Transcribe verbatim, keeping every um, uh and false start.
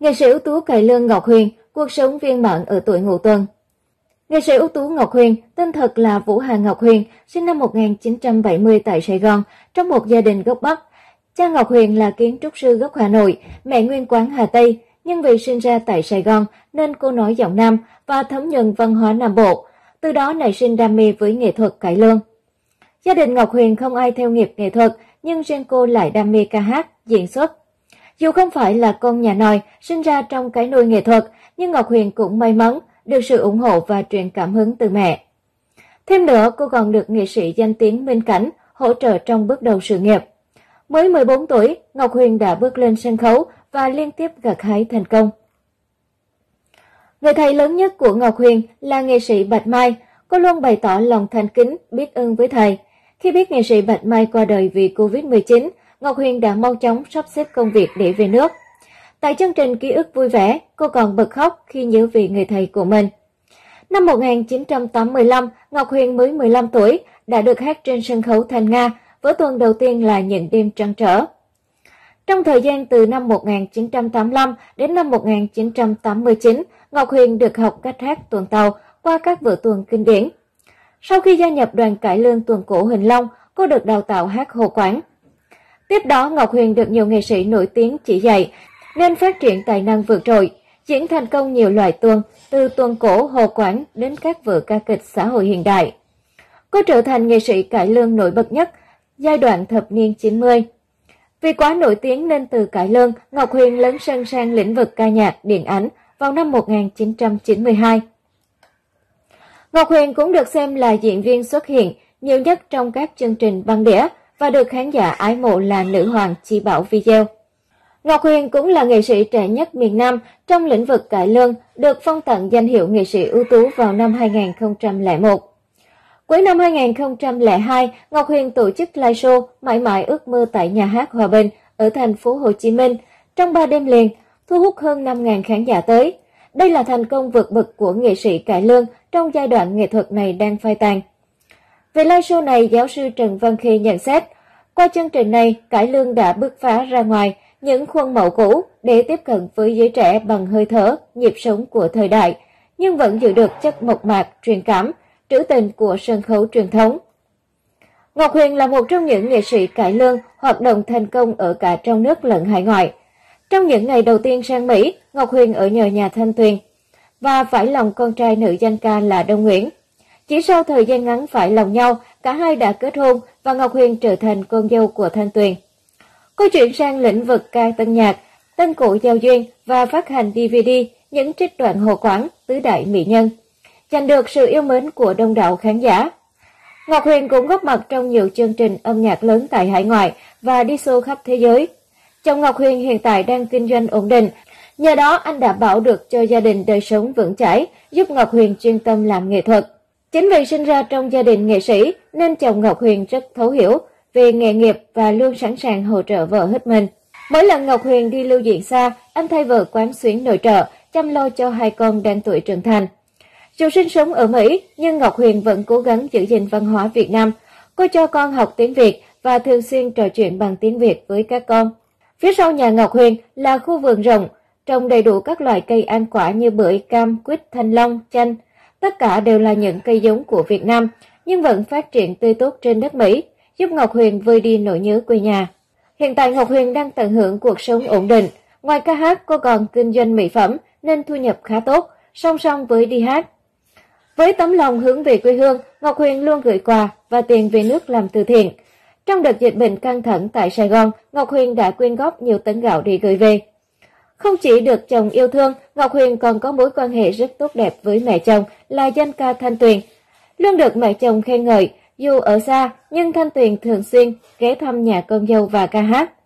Nghệ sĩ ưu tú cải lương Ngọc Huyền, cuộc sống viên mãn ở tuổi ngũ tuần. Nghệ sĩ ưu tú Ngọc Huyền, tên thật là Vũ Hà Ngọc Huyền, sinh năm một nghìn chín trăm bảy mươi tại Sài Gòn, trong một gia đình gốc Bắc. Cha Ngọc Huyền là kiến trúc sư gốc Hà Nội, mẹ nguyên quán Hà Tây, nhưng vì sinh ra tại Sài Gòn nên cô nói giọng Nam và thấm nhuần văn hóa Nam Bộ, từ đó nảy sinh đam mê với nghệ thuật cải lương. Gia đình Ngọc Huyền không ai theo nghiệp nghệ thuật, nhưng riêng cô lại đam mê ca hát, diễn xuất. Dù không phải là con nhà nòi, sinh ra trong cái nôi nghệ thuật, nhưng Ngọc Huyền cũng may mắn được sự ủng hộ và truyền cảm hứng từ mẹ. Thêm nữa, cô còn được nghệ sĩ danh tiếng Minh Cảnh hỗ trợ trong bước đầu sự nghiệp. Mới mười bốn tuổi, Ngọc Huyền đã bước lên sân khấu và liên tiếp gặt hái thành công. Người thầy lớn nhất của Ngọc Huyền là nghệ sĩ Bạch Mai. Cô luôn bày tỏ lòng thành kính, biết ơn với thầy. Khi biết nghệ sĩ Bạch Mai qua đời vì Covid mười chín, Ngọc Huyền đã mau chóng sắp xếp công việc để về nước. Tại chương trình Ký ức vui vẻ, cô còn bật khóc khi nhớ về người thầy của mình. Năm một nghìn chín trăm tám mươi lăm, Ngọc Huyền mới mười lăm tuổi, đã được hát trên sân khấu Thanh Nga, vở tuồng đầu tiên là Những đêm trăn trở. Trong thời gian từ năm một nghìn chín trăm tám mươi lăm đến năm một nghìn chín trăm tám mươi chín, Ngọc Huyền được học cách hát tuồng tàu qua các vở tuồng kinh điển. Sau khi gia nhập đoàn cải lương tuồng cổ Huỳnh Long, cô được đào tạo hát hồ quán. Tiếp đó, Ngọc Huyền được nhiều nghệ sĩ nổi tiếng chỉ dạy, nên phát triển tài năng vượt trội, diễn thành công nhiều loại tuồng, từ tuồng cổ hồ quán đến các vở ca kịch xã hội hiện đại. Cô trở thành nghệ sĩ cải lương nổi bật nhất giai đoạn thập niên chín mươi. Vì quá nổi tiếng nên từ cải lương, Ngọc Huyền lấn sân sang lĩnh vực ca nhạc, điện ảnh vào năm một nghìn chín trăm chín mươi hai. Ngọc Huyền cũng được xem là diễn viên xuất hiện nhiều nhất trong các chương trình băng đĩa và được khán giả ái mộ là nữ hoàng chi bảo video. Ngọc Huyền cũng là nghệ sĩ trẻ nhất miền Nam trong lĩnh vực cải lương, được phong tặng danh hiệu nghệ sĩ ưu tú vào năm hai nghìn không trăm lẻ một. Cuối năm hai nghìn không trăm lẻ hai, Ngọc Huyền tổ chức live show Mãi mãi ước mơ tại nhà hát Hòa Bình ở thành phố Hồ Chí Minh trong ba đêm liền, thu hút hơn năm nghìn khán giả tới. Đây là thành công vượt bậc của nghệ sĩ cải lương trong giai đoạn nghệ thuật này đang phai tàn. Về live show này, giáo sư Trần Văn Khê nhận xét, qua chương trình này, cải lương đã bứt phá ra ngoài những khuôn mẫu cũ để tiếp cận với giới trẻ bằng hơi thở, nhịp sống của thời đại, nhưng vẫn giữ được chất mộc mạc, truyền cảm, trữ tình của sân khấu truyền thống. Ngọc Huyền là một trong những nghệ sĩ cải lương hoạt động thành công ở cả trong nước lẫn hải ngoại. Trong những ngày đầu tiên sang Mỹ, Ngọc Huyền ở nhờ nhà Thanh Tuyền và phải lòng con trai nữ danh ca là Đông Nguyễn. Chỉ sau thời gian ngắn phải lòng nhau, cả hai đã kết hôn và Ngọc Huyền trở thành con dâu của Thanh Tuyền. Cô chuyển sang lĩnh vực ca tân nhạc, tân cổ giao duyên và phát hành đê vê đê những trích đoạn hồ quán tứ đại mỹ nhân, giành được sự yêu mến của đông đảo khán giả. Ngọc Huyền cũng góp mặt trong nhiều chương trình âm nhạc lớn tại hải ngoại và đi show khắp thế giới. Chồng Ngọc Huyền hiện tại đang kinh doanh ổn định, nhờ đó anh đảm bảo được cho gia đình đời sống vững chãi, giúp Ngọc Huyền chuyên tâm làm nghệ thuật. Chính vì sinh ra trong gia đình nghệ sĩ nên chồng Ngọc Huyền rất thấu hiểu về nghề nghiệp và luôn sẵn sàng hỗ trợ vợ hết mình. Mỗi lần Ngọc Huyền đi lưu diễn xa, anh thay vợ quán xuyến nội trợ, chăm lo cho hai con đang tuổi trưởng thành. Dù sinh sống ở Mỹ, nhưng Ngọc Huyền vẫn cố gắng giữ gìn văn hóa Việt Nam. Cô cho con học tiếng Việt và thường xuyên trò chuyện bằng tiếng Việt với các con. Phía sau nhà Ngọc Huyền là khu vườn rộng, trồng đầy đủ các loại cây ăn quả như bưởi, cam, quýt, thanh long, chanh. Tất cả đều là những cây giống của Việt Nam, nhưng vẫn phát triển tươi tốt trên đất Mỹ, giúp Ngọc Huyền vơi đi nỗi nhớ quê nhà. Hiện tại Ngọc Huyền đang tận hưởng cuộc sống ổn định. Ngoài ca hát, cô còn kinh doanh mỹ phẩm nên thu nhập khá tốt, song song với đi hát. Với tấm lòng hướng về quê hương, Ngọc Huyền luôn gửi quà và tiền về nước làm từ thiện. Trong đợt dịch bệnh căng thẳng tại Sài Gòn, Ngọc Huyền đã quyên góp nhiều tấn gạo để gửi về. Không chỉ được chồng yêu thương, Ngọc Huyền còn có mối quan hệ rất tốt đẹp với mẹ chồng là danh ca Thanh Tuyền. Luôn được mẹ chồng khen ngợi, dù ở xa nhưng Thanh Tuyền thường xuyên ghé thăm nhà con dâu và ca hát.